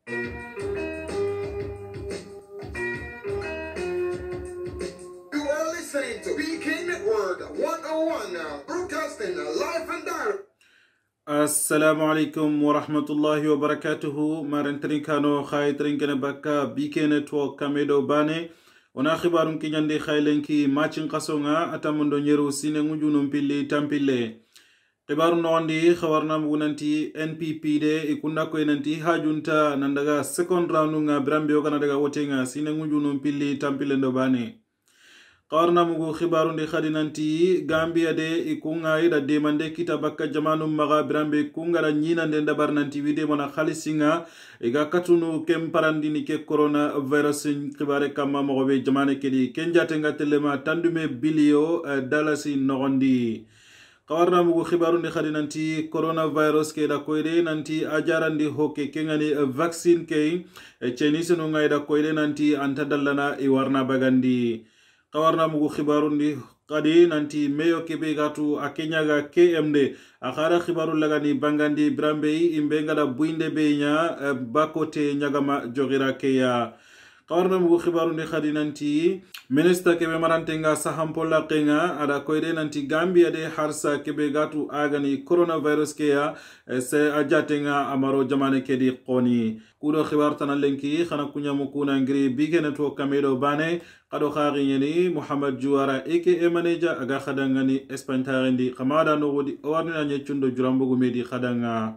are listening to BK Network 101 now, broadcasting live and direct. Assalamu alaikum wa rahmatullahi wa barakatuhu. Marentrin kano khaytrin kene bakka BK Network kamedo bane. Ona khibarun kinyande khaylenki machin kasonga atamundo nyeru sine ngujunum pilli tampille. Khibarun nondi khawarna mugunanti NPP de ikunda ko enanti hajunta nandaga second round nga brambe ogana daga wotenga sine ngujunum pilli tampille ndo bane. Kawarna mugu khibarundi khadinanti Gambia de ikunga ida demande kita bakka jamanu maga brambe kunga da nyina ndenda barnanti wide mona khalisinga iga katunu kemparandini ke coronavirus khibare kama mogobe jamane kedi kenjatenga telema tandume bilio dalasi nogondi. Kawarna mugu khibarundi khadinanti coronavirus ke da koide nanti ajarandi hoke kengani vaccine ke chenisenu nga ida koide nanti antadallana iwarna bagandi. Kawarna mugu khibarundi kadi nanti meyo kebe gatu akenyaga KMD akhara khibaru lagani bangandi brambei imbenga da buinde benya bakote nyagama jogira keya. Kawarna mugu khibarundi khadi nanti minister kebe marantenga sahampola kenga ada koide nanti Gambia de harsa kebe gatu agani coronavirus keya se ajatenga amaro jamane kedi qoni kudo khibar tanalenki khana kunya mukuna ngri BK Network kamedo bane kado khari nyeni Muhammad Juara aka manager aga khadangani espantarendi kamada no wodi warna nyechundo jurambugo medi khadanga.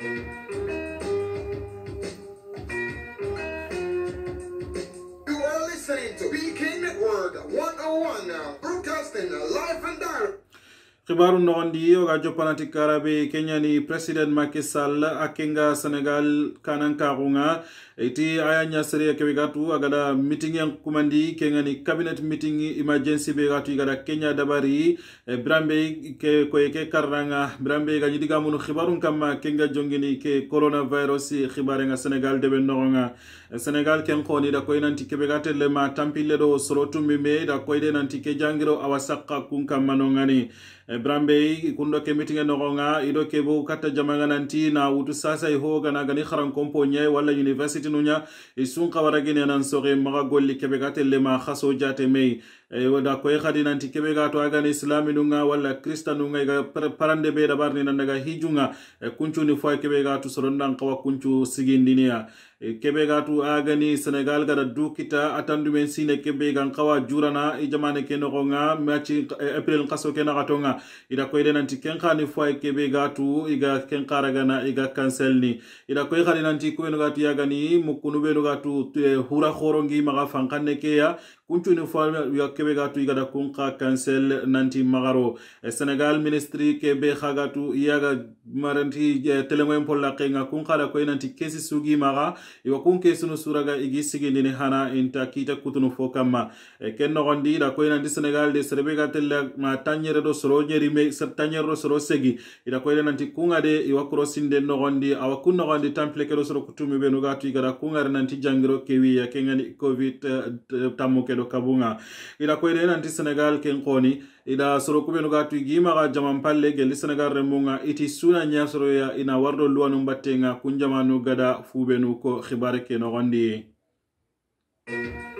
Listening to BK Network 101 now, broadcasting live and direct. Khibaru nondi oga jopanati karabe Kenya ni President Macky Sall akenga Senegal kananka runga iti ayanya sere kebegatu agada meeting yang kumandi Kenya ni cabinet meeting emergency begatu igada Kenya dabari brambe ke koyeke karanga brambe ga nyidiga munu khibarun kama Kenya jongini ke coronavirus khibarenga Senegal debe nonga Senegal ken khoni da koy nanti kebegate le ma tampile do sorotu mime da koyde nanti ke jangiro awasakka kunka manongani Brambe kundo ke meeting nogonga ido kebo kata jamanga nanti na wutu sasa ihoga na gani kharan komponye wala university nunya isun kawaragine nan sore maga golli kebe gatelle ma khaso jate mei wada koy khadi nanti kebe gato agani islami nunga wala kristanu ngai ga parande be da barni nan daga hijunga kunchu ni fo kebe gato sorondan kawa kunchu sigindinia kebe gatu agani Senegal gada dukita atandu men sine kebe gan kawa jurana ijamane ke nogonga machi April kaso ke na gatonga ida koyde nanti kenkani fo kebe gatu iga kenkara gana iga cancel ni ida koy khali nanti ko no gatu yagani mukunu be no gatu hura khorongi maga fankanne ke ya kunchu ni fo ya kebe gatu iga da kunka cancel nanti magaro Senegal ministry kebe khagatu yaga maranti telemoyen polla kenga kunka da koy nanti kesi sugi maga iwa kunke sunu suraga igi sigindini hana inta kita kutunu fokama kenno gondi da koy nanti Senegal de serbega tella ma tanyere do soro nyeri me tanyere do soro segi ida koy nanti kunga de iwa krosinde no gondi awa kunno gondi temple ke do soro kutumi be no gatu igara kunga nanti jangiro kewi ya kengani covid tamuke do kabunga ida koy nanti Senegal ken koni ida soro kube no gatu igima ga jamam palle gel Senegal remunga iti suna nya soro ya ina wardo luwanu mbattenga kunjamanu gada fubenu ko khibare ke no gondi. You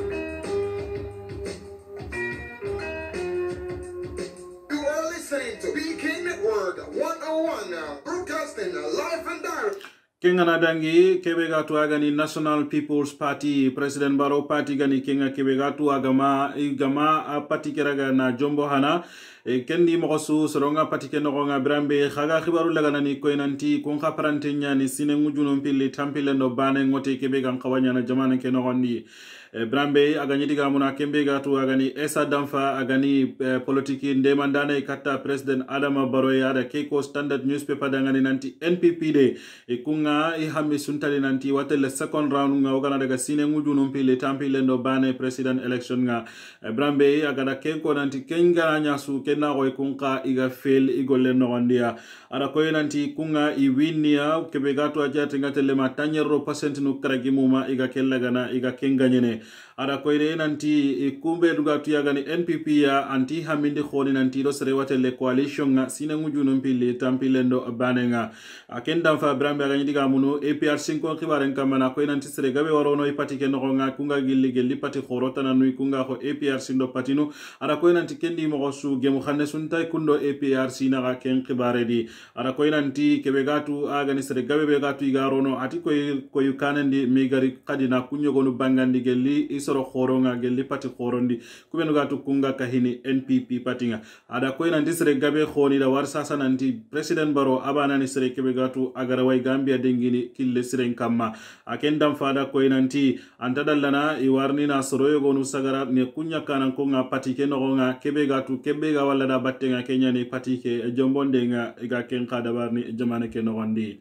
are listening to BK Network 101 now, broadcasting live and direct. Kenga dangi kebe gatu agani National People's Party President Barrow Party gani kenga kebe gatu agama party keraga na jombo hana kendi mokosu soronga pati keno gonga brambe khaga khibaru lagana ni koinanti kun khaparante nyani sine ngujuno mpili tampile no bane ngote kebe gan kawanya na jamana keno gondi Brambe agani diga muna kembe gatu agani Esa Damfa agani politiki ndemandane kata President Adama Barrow ya da Keiko Standard Newspaper dangani nanti NPP de ikunga ihami suntali nanti watele second round nga ogana daga sine ngujuno mpili tampile no bane president election nga Brambe agada Keiko nanti kenga nyasu kena ko ikunka iga fail igole no wandia ara ko nanti kunga iwinia kebe gatu ajate ngatele matanyero percent no kragimuma iga kellagana iga kenganyene ada koyde nanti kumbe duga tuyagani NPP ya anti hamindi khoni nanti do sere watele coalition nga sinangu junum pili tampilendo banenga akenda fa brambe agani diga munu APR 5 khibaren kamana koy nanti sere gabe warono ipati ken nga kunga gilli pati khorota na nui kunga ko APR sindo patinu ada koy nanti kendi mo su gemu xanne suntay kundo APR sina ga ken khibare di ada koy nanti kebe gatu agani sere gabe be gatu igarono ati koy kanandi migari kadina kunyo gonu bangandi gelli isoro khoronga gelli pati khorondi kubenu gatu kunga kahini NPP patinga ada koy nanti sere gabe khoni da war sasa nanti president baro abana ni sere kebe gatu agara way Gambia dengini kille siren kamma akendam fada koy nanti antadallana iwarni na soroyo gonu sagara ne kunya kanan ko nga pati ke no nga kebe gatu kebe ga wala da battenga kenya ni pati ke jombonde nga ga ken kada barni jamane ke no gondi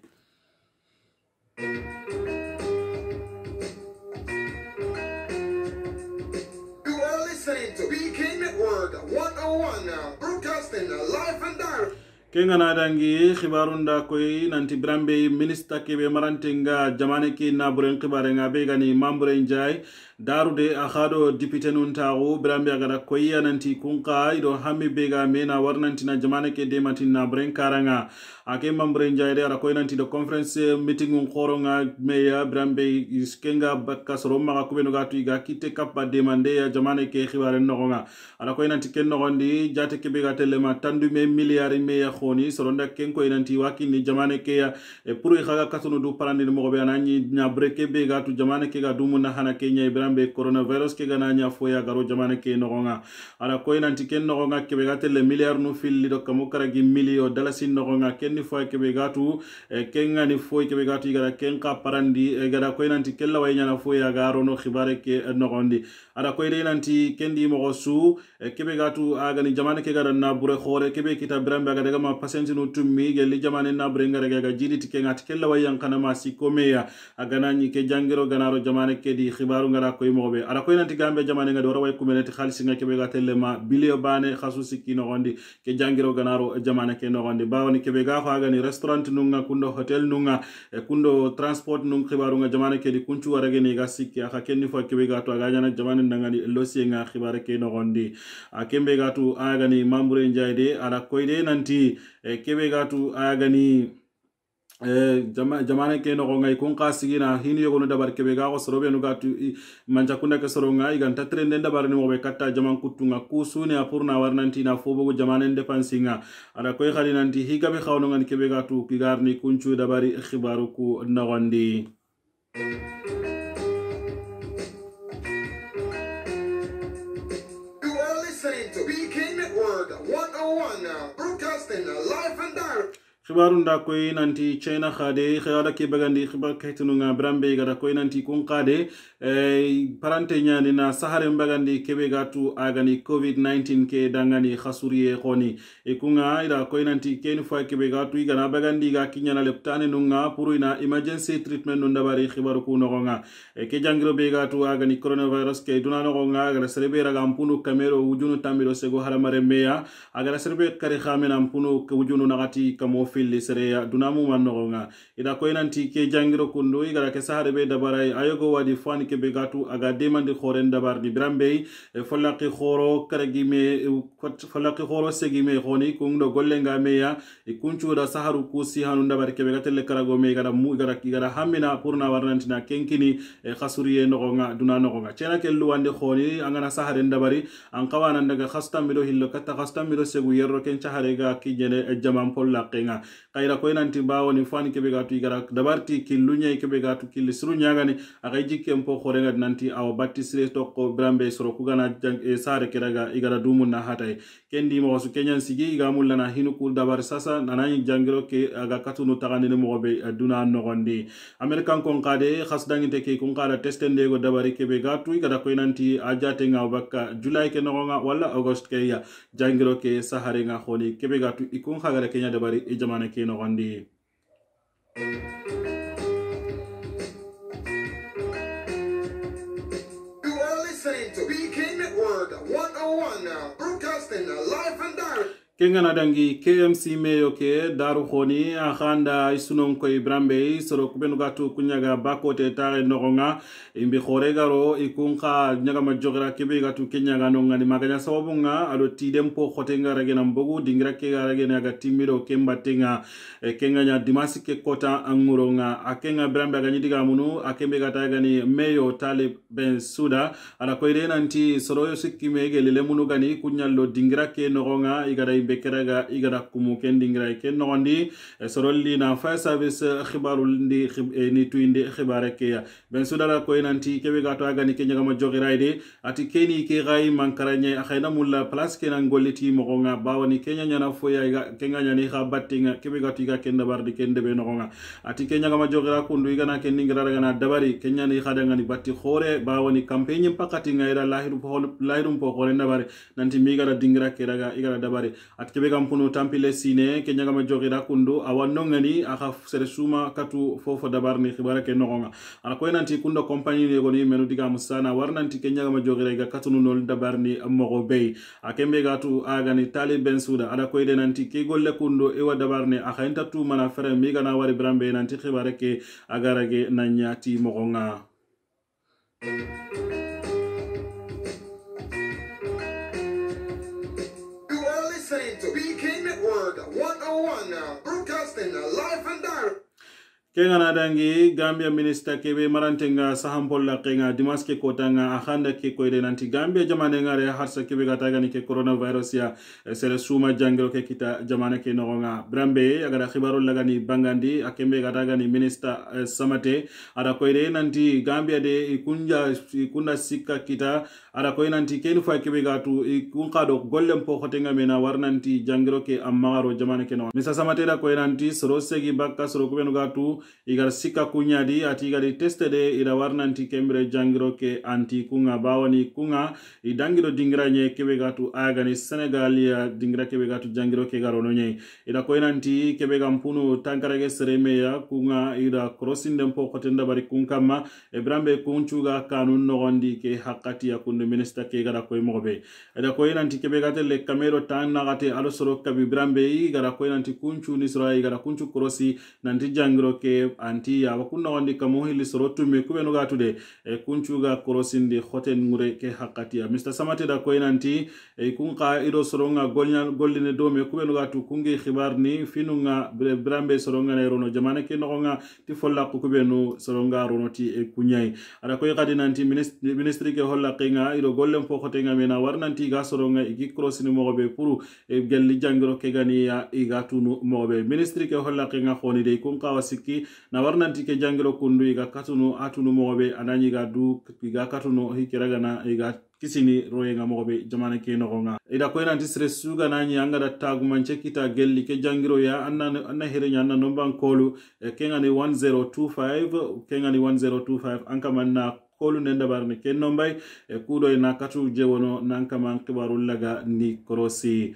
To BK Network 101 broadcasting live and direct. Kenga na dangi khibarunda koy nanti brambe minister kebe marantenga jamane ki na buren khibare nga be gani mambre njay darude akhado député nun tawo brambe agara koy nanti kunqa ido hammi be ga mena warnanti na jamane ke de matina buren karanga ake mambre njay de ara koy nanti do conference meeting un khoronga meya brambe iskenga bakasro ma ko beno gatu iga kite kappa demande ya jamane ke khibare nogonga ara koy nanti ken nogondi jate kebe ga telema tandu me milliard meya khoni soronda ken ko inanti wakini jamane ke ya pour khaga katunu du parandi mo be anani nya breke be gatu jamane ke ga dumu na hana kenya ibrambe coronavirus ke ga na nya foya garo jamane ke nogonga ala ko inanti ken nogonga ke be gatele milliard nu filli do kamu karagi milio dalasi nogonga ken ni foya ke be gatu ken ngani foya ke be gatu igara ken ka parandi gada ko inanti kella way nya na foya garo no khibare ke nogondi ala ko inanti ken di mo su ke be gatu agani jamane ke ga na bure khore ke be kita brambe ga daga ma pasenti no tummi gelli jamane na brenga rega ga jidi tike ngati kella wayan kana ma sikomeya agana ni ke jangiro ganaro jamane ke di khibaru ngara koy mobe ara koy nanti gambe jamane nga do raway kumeneti khalisi nga kebe ga telema bilio bane khasu sikino gondi ke jangiro ganaro jamane ke no gondi bawni kebe ga fa gani restaurant nunga kundo hotel nunga kundo transport nung khibaru nga jamane ke di kunchu warage ni ga sikki aka kenni fo kebe ga to aga na jamane ndangani losi nga khibare ke no gondi akembe ga tu agani mambre njayde ara koy de nanti kebe gatu agani jamane ke no ngai kun qasigina hinu yogo no dabar kebe ga ko sorobe no gatu manja kunda ke soro ngai ganta trende dabar ni mo be katta jaman kutunga kusune apurna warnanti na fobo jamane depansinga ada koy khali nanti higabe khawno ngani kebe gatu pigarni kunchu dabari khibaru ku nawandi To BK Network 101 broadcasting live and direct. khibarunda koy nanti China khade khayada ke bagandi khibar kaytunu nga brambe gara koy nanti kun qade parante nyani na sahare bagandi kebe gatu agani covid-19 ke dangani khasuriye khoni kunga ida koy nanti ken fa kebe gatu igana bagandi ga kinyana leptane nunga puruina emergency treatment no ndabari khibar ku no nga ke jangiro be gatu agani coronavirus ke dunano nga gara serbe raga mpunu kamero wujunu tamiro sego haramare meya agara serbe kare khamena mpunu ke wujunu nagati kamo filli sereya dunamu mannogonga ida ko inanti ke jangiro kundu igara ke sahare be dabaray ayogo wadi fani ke be gatu aga demande khoren dabar di brambe folaqi khoro karagime folaqi khoro segime khoni kundo gollenga meya kunchu da saharu kusi hanu dabar ke be gatelle karago me gara mu gara hamina purna warnantina kenkini khasuriye nogonga dunano gonga cena ke luwande khoni angana sahare dabari an qawana daga khastamiro hillo katta khastamiro segu yerro ken chahare ga kijene jamam pollaqenga kayra ko nanti bawoni fani kebe gatu igara dabarti killunya kebe gatu killisru nyagani akay jikem po khorenga nanti aw battisre to ko brambe soro kugana jang sare kiraga igara dumun na hatay kendi mo su kenyan sigi ga mullana hinu kur dabar sasa nanani jangiro ke aga katunu tagani mo be aduna no gondi american kon kade khasdangi te ke kon kala testende go dabari kebe gatu igara ko nanti ajate nga bakka july ke no nga wala august ke ya jangiro ke sahare nga khoni kebe gatu ikon khagara kenya dabari jamane ke no gondi To BK Network 101 broadcasting live and direct. Kengana dangi KMC meyo ke daru khoni akhanda isunon ko ibrambe soro kubenu gatu kunyaga bakote tare nogonga imbi khoregaro ikunka nyaga majogera kebe gatu kenyaga nonga ni maganya sabunga alo tidempo khotenga ragena mbogu dingira ke ragena ga timiro kembatenga kenganya dimasi ke kota anguronga akenga brambe ganyi diga munu akembe gata gani meyo Talib Bensouda ala koire nanti soro yosikime gelele munu gani kunyallo dingira ke nogonga igara bekeraga igara kumu kendingra ken nondi sorolli na fire service khibarul ndi ni tuinde khibare ke Bensouda ko nanti kebe gato aga ni kenya ma jogiraide ati keni ke gai mankaranye khayna mulla place kenan golliti mo gonga bawani kenya nyana foya kenga nyani kha battinga kebe gato iga kenda bardi kende be nogonga ati kenya ma jogira kundu igana kendingra daga na dabari kenya ni khadanga ni batti khore bawani campaign pakati ngaira lahiru po khore ndabari nanti migara dingra ke daga igara dabari at kebe kampuno tampile sine kenya gama jogira kundu awannongani aka seresuma katu fofo dabarni khibara ke nogonga ala ko nanti kundo compagnie ne goni menu diga musana warnanti kenya gama jogira ga katunu nol dabarni mogo bey akembe gatu agani Talib Bensouda ala ko nanti ke golle kundo e wa dabarni aka entatu mana fere mi gana wari brambe nanti khibara ke agarage nanyati mogonga. BK Network 101 broadcasting live and direct. Kengana dangi Gambia minister kebe marantenga sahampolla kenga dimaske kotanga akhanda ke koide nanti Gambia jamane ngare harsa kebe gataga ni ke coronavirus ya sere suma jangiro ke kita jamane ke nogonga brambe agara khibaro lagani bangandi akembe gataga ni minister Samate ada koide nanti Gambia de ikunda sikka kita ada koide nanti kenu fa kebe gatu ikunkado gollem po khotenga mena warnanti jangiro ke amaro jamane ke no Mr Samate da koide nanti soro segi bakka soro kubenu gatu igara sika kunyadi ati igari testede ira warnanti kembre jangiro ke anti kunga bawani kunga idangiro dingira nye kebe gatu agani Senegal ya dingira kebe gatu jangiro ke garono nye ira koinanti kebe gampunu tankarage sereme ya kunga ira crossing dempo kotenda bari kunkama ebrambe kunchuga kanun nogondi ke hakati ya kundu minister ke gara koy mobe ira koinanti kebe gatele kamero tan nagate alo soro kabi brambe igara koinanti kunchu ni soro igara kunchu crossi nanti jangiro ke anti ya wakunna wandi kamo hili sorotu me kubenu gatude kunchuga korosindi hoten ngure ke hakati ya Mr Samate da ko nanti kunka ido soronga golline do me kubenu gatu kungi khibarni finunga brambe soronga ne rono jamane ke nogonga ti folla ko kubenu soronga rono ti kunyai ada ko kadi nanti ministry ke holla kenga ido gollem po hotenga mena warnanti ga soronga igi krosini mogobe puru gelli jangiro ke gani ya igatunu mogobe ministry ke holla kenga khoni de kunka wasiki na warnanti ke jangiro kundu iga katunu atunu mogobe anani ga du iga katunu hikiraga na iga kisini royenga mogobe jamane ke nogonga ida ko nanti stress suga nani anga da tagu manche kita gelli ke jangiro ya anna herenya anna nomban kolu kenga ni 1025 kenga ni 1025 anka manna kolu nenda barne ken nombay kudo na katu jewono nanka man kibarul laga ni korosi.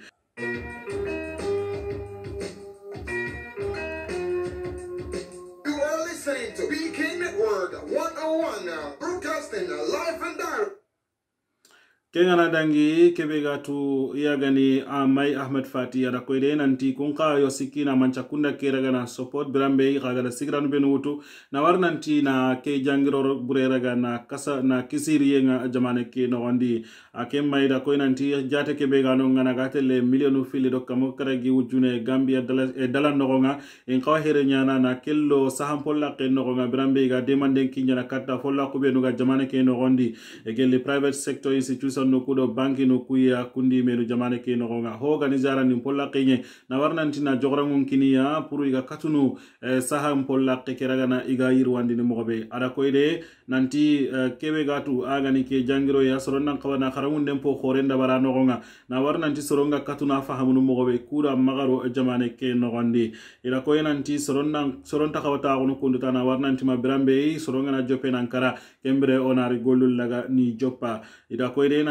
BK Network 101 broadcasting live and direct. Kengana dangi kebe gatu yagani Mai Ahmed Fati ada koide nanti kunka yosikina manchakunda keragana support brambe gagada sigranu benutu na warnanti na ke jangiro bureraga na kasa na kisiri yenga jamane ke no wandi akem maida ko nanti jate kebe gano ngana gatele milionu fili do kamo karagi wujune Gambia dala nogonga en kaw here nyana na kello sahampolla ke nogonga brambe ga demande kinyana katta folla ko benuga jamane ke no wandi e gelle private sector institution no kudo banki no kuya kundi menu jamane ke no gonga ho organizara ni polla kenye na warnanti na jogorangun kiniya puru iga katunu saham polla ke keragana iga yirwandi ni mogobe ada koide nanti kebe gatu agani ke jangiro ya soronnan kawana kharamun dempo khorenda bara no gonga na warnanti soronga katuna fahamu no mogobe kura magaro jamane ke no gondi ida koye nanti soronta kawata gono kunduta na warnanti ma brambe soronga na jope nankara kembre onari golul laga ni joppa ida koide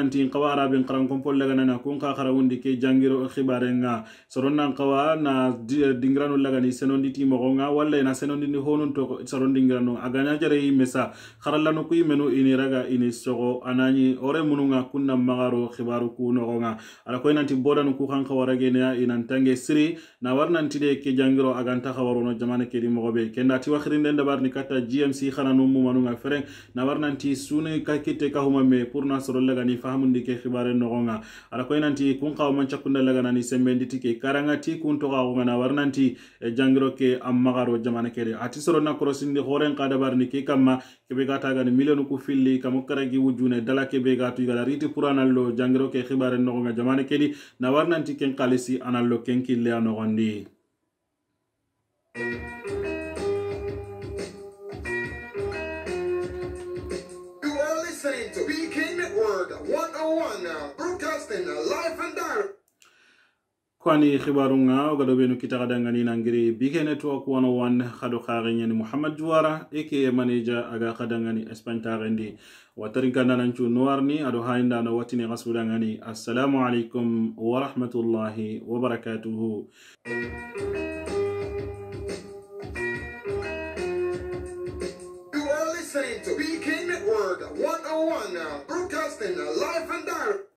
nanti qawara bin qaran kompol laga na kun ka qarawundi ke jangiro khibarenga soronna qawa na dingrano laga ni senondi timo nga walla na senondi ni honun to sorondi dingrano aganya jare mesa kharallano ku menu ini raga ini sogo anani ore mununga kunna magaro khibaru ku no nga ala ko nanti bodan ku kan qawarage ne inan tange siri na warnanti de ke jangiro aganta khawarono jamane ke di mogobe kenda ti wakhirinde ndabar ni kata GMC khananu mu manunga fereng na warnanti sune ka kite ka huma me pour na soro laga ni fahamundi ke khibare no nga ala ko nanti kun qaw man chakunda laga nani sembendi tike karangati kun to ga na warnanti jangiro ke ammagaro jamane ke de ati soro na krosindi horen qada barni ke kamma ke be gata ga ni million ku filli kam karagi wujune dala ke be gatu ga riti puranallo jangiro ke khibare no nga jamane ke di na warnanti ken qalisi anallo ken kille no gondi. Listening to BK Network 101 broadcasting live and direct. Kwani khibarunga ogado benu kitaqadangani nangiri BK Network 101 khado kharenyani Muhammad Juwara aka manager aga khadangani espantarendi watarinka nanchu nuarni ado hainda na watini gasudangani. Assalamu alaikum wa rahmatullahi wa barakatuhu. Listening to BK Network 101 broadcasting live and direct.